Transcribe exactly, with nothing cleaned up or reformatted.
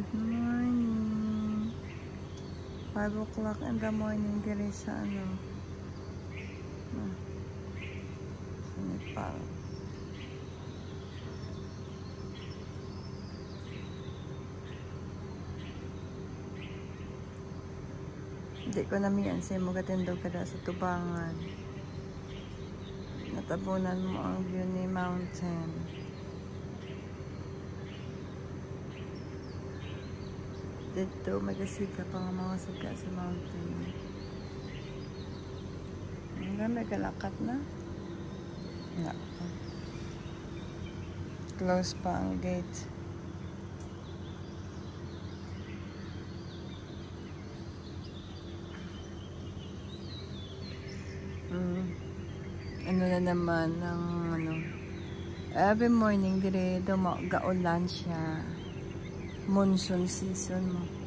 Good morning. five o'clock in the morning dire sa ano. Ah, sa Nepal. Hindi ko namiyan siya magatindog kada sa tubangan. Natabunan mo ang view ni mountain. Dito magasika pa nga mga suga sa mountain. Hanggang may kalakat na. Nga. Close pa ang gate. Mm. Ano na naman ng ano. Every morning dire gaulan siya. Monsoon season mo.